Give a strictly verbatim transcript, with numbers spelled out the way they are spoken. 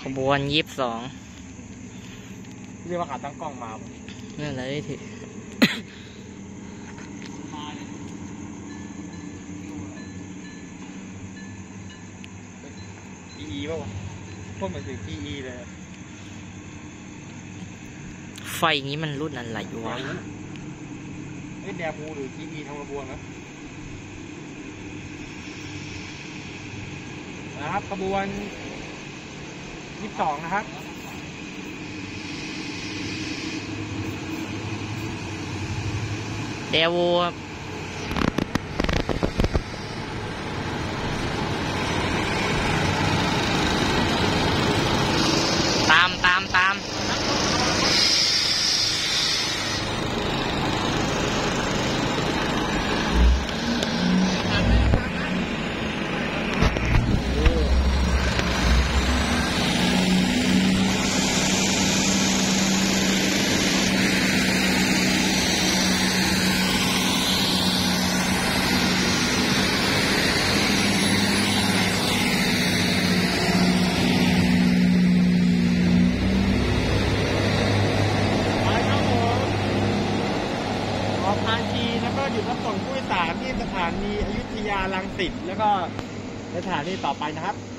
บวนยี่สิบสองเรียกว่าขาตั้งกล้องมานั่นแหละทีอีป่าวะพวกเหมือนถึงทีอีเลยไฟอย่างนี้มันรุ่นอะไรอยู่วะเอ้ยแดบูหรือทีอีทำกระบวนนะนะครับกระบวนยี่สิบสองนะครับเดวูตามตามตามพานชีแล้วก็หยุดรับส่งผู้โดยสารที่สถานีอยุธยารังสิตแล้วก็สถานีต่อไปนะครับ